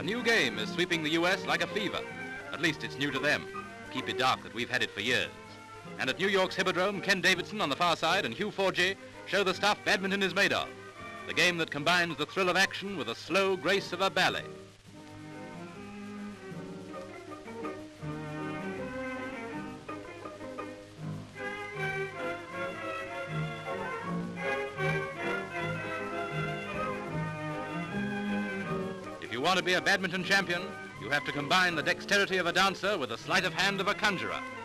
A new game is sweeping the U.S. like a fever. At least it's new to them. Keep it dark that we've had it for years. And at New York's Hippodrome, Ken Davidson on the far side and Hugh Forgey show the stuff badminton is made of. The game that combines the thrill of action with the slow grace of a ballet. If you want to be a badminton champion, you have to combine the dexterity of a dancer with the sleight of hand of a conjurer.